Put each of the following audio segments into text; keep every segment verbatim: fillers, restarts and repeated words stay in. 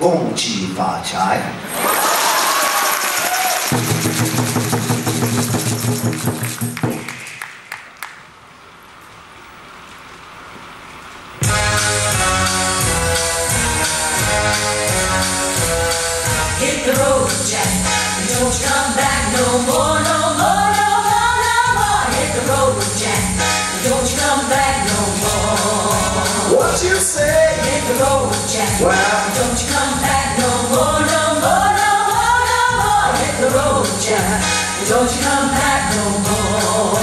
恭喜发财。 Hit the road, Jack. Don't you come back no more, no more, no more, no more. Hit the road, Jack. Don't you come back no more. What you say? Hit the road, Jack. Well, don't you come back no more, no more, no more, no more. Hit the road, Jack. Don't you come back no more.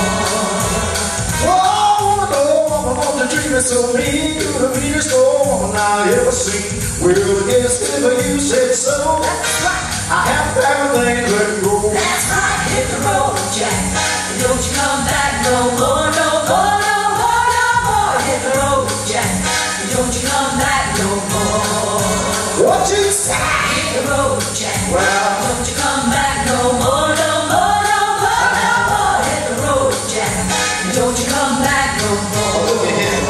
oh, no, I want to dream it so mean. To the meanest storm I ever seen. Well, I guess if you said so, That's right. I have everything let go. That's right. Hit the road, Jack. Don't you come back no more, no more, no more, no more. Hit the road, Jack. Don't you come back no more. What you say? Hit the road, Jack. Well, Don't you come back no more, no more, no more, no more. Hit the road, Jack. Don't you come back no more.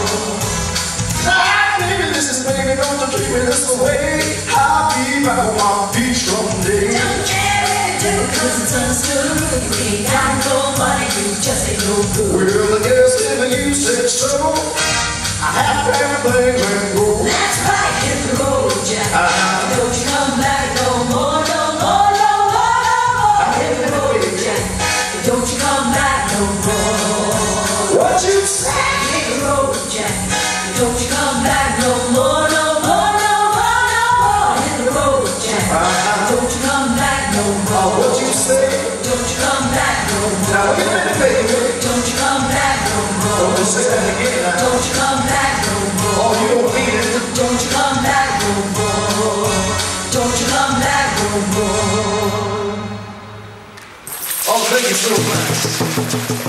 ah, baby, this is baby, don't you treat me this way. I'll be back on my feet someday. Don't care do, cause it's understood. You ain't got no money, you just ain't no good. Well, I guess if you said so, I have everything let go. That's right, hit the road, Jack. Uh-huh. Don't you come back no more, no more, no more, no more. Hit the road, Jack. Don't you come back no more. What you say? Hit the road, Jack. Don't you come back no more, no more, no more, no more. Hit the road, Jack. Uh-huh. Don't you come back no Oh, more. what you say? Don't you come back no more. Now wait a minute, baby. Don't you come back no more. Don't you say that again. Now. Don't you come back no more. Oh, you don't mean it. Don't you come back no more. Don't you come back no more. Oh, thank you so much.